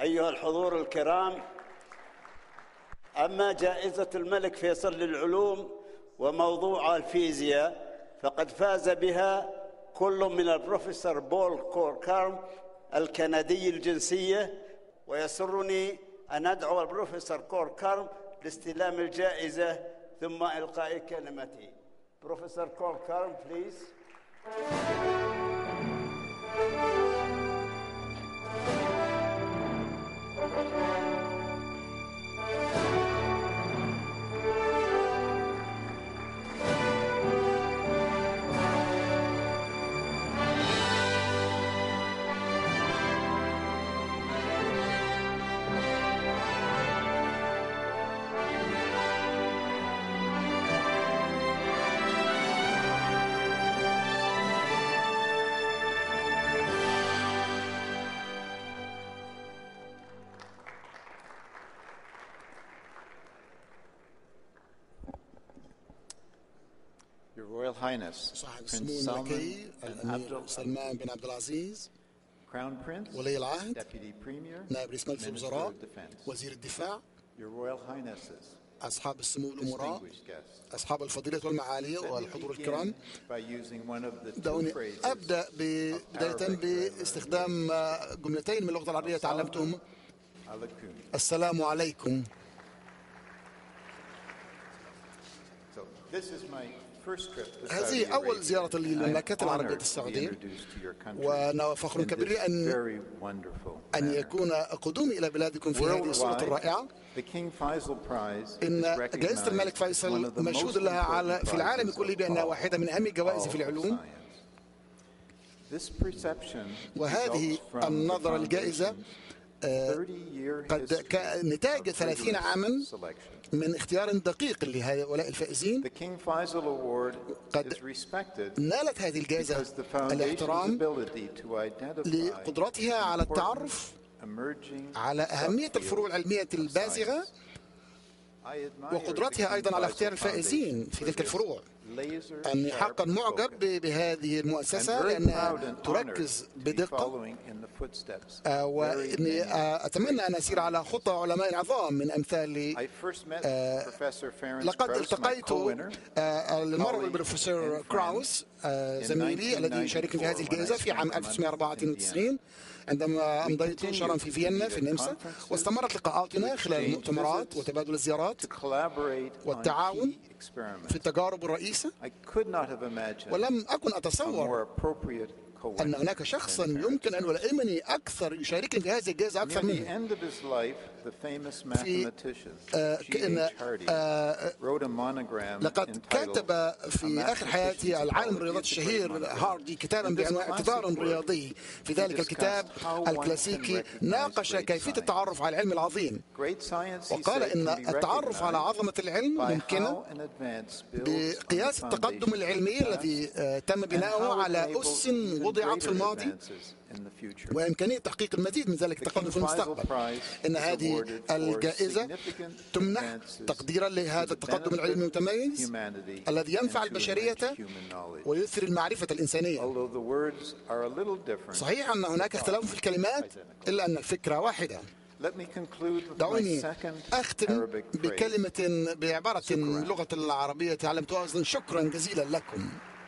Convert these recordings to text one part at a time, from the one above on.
أيها الحضور الكرام، أما جائزة الملك فيصل للعلوم وموضوع الفيزياء فقد فاز بها كل من البروفيسور بول كوركارم الكندي الجنسية، ويسرني أن أدعو البروفيسور كوركارم لاستلام الجائزة ثم إلقاء كلمته. بروفيسور كوركارم بليز. Your Royal Highness, صاحب Prince السمو Salman الملكي bin الأمير سلمان بن عبد العزيز، Crown Prince, ولي العهد، Deputy Premier, نائب رئيس مجلس Minister الوزراء، of Defense, وزير الدفاع، Your Royal Highnesses, أصحاب السمو الأمراء، distinguished guests. أصحاب الفضيلة والمعالي Let me والحضور begin الكرام. by using one of the two دعوني phrases أبدأ بداية باستخدام جملتين من اللغة العربية تعلمتهم. alaikum. السلام عليكم. So this is my first trip to Saudi هذه أول Arabia. زيارة لي للمملكة I'm العربية honored to be السعودية، introduced to your country وأنا فخر in كبير this أن very wonderful manner. يكون قدومي إلى بلادكم في هذه الصورة Worldwide, الرائعة. the King Faisal Prize إن is جائزة الملك recognized as one فيصل of the مشهود most لها important في العالم prizes كله of بأنها all واحدة من أهم الجوائز في of العلوم. science. This perception وهذه results from the النظرة الجائزة foundation's 30-year قد نتاج history of 30 rigorous عاما selection. من اختيار دقيق لهؤلاء الفائزين. The King Faisal Award قد is respected نالت هذه الجائزة because the foundation's الاحترام ability to identify لقدرتها على important التعرف emerging على أهمية الفروع العلمية subfields of البازغة، science. I admire وقدرتها the King أيضا على Faisal اختيار الفائزين Foundation في for تلك this الفروع. laser أني sharp حقا معجب focus. بهذه I'm المؤسسة very proud لأنها and honored تركز to be بدقة، following in the footsteps of very وإني many أتمنى أن أسير على خطى علماء عظام من أمثال. I first met Professor Ferenc لقد Krauss, my التقيت co-winner, المرة بالبروفيسور كراوس زميلي الذي شاركني في هذه الجائزة في عام 1994 عندما أمضيت شهرا في فيينا في النمسا، واستمرت لقاءاتنا خلال المؤتمرات وتبادل الزيارات to collaborate on والتعاون key experiments. في التجارب الرئيسة. I could not have imagined ولم أكن a أتصور more appropriate أن co-winner هناك شخصا than يمكن أن يلائمني أكثر يشاركني في هذه الجائزة Near أكثر the منه. end of his life, the famous mathematician كأن G.H. Hardy wrote a monogram لقد entitled كتب في A آخر حياته العالم الرياضيات الشهير هاردي كتابا بعنوان اعتذار رياضي. في ذلك الكتاب الكلاسيكي ناقش كيفية التعرف على العلم العظيم، Great science, he وقال said, إن can be التعرف على recognized عظمة العلم by ممكنة how an advance builds on the بقياس التقدم foundations العلمي of the الذي past تم and بناؤه how it على enables أس even وضعت في greater الماضي، advances in the future. وإمكانية تحقيق المزيد من ذلك The التقدم King في المستقبل. Faisal Prize إن is هذه awarded for الجائزة significant تمنح advances تقديرا to لهذا the التقدم العلمي benefit of المتميز humanity الذي ينفع and to البشرية enrich human knowledge. ويثري المعرفة الإنسانية. Although the words are a little different, صحيح أن هناك اختلاف في الكلمات إلا أن الفكرة واحدة. let me conclude with my دعوني second أختم Arabic phrase. بكلمة بعبارة من اللغة العربية تعلمتها أيضا. شكرا جزيلا لكم.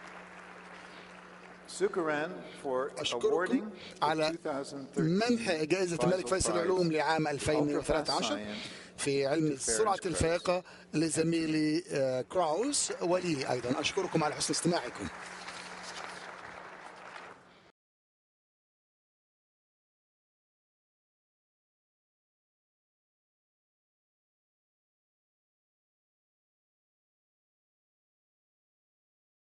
Shukran for awarding أشكركم على 2013 منح جائزة الملك فيصل للعلوم لعام 2013 في علم السرعة الفائقة لزميلي كراوس ولي أيضا. أشكركم على حسن استماعكم.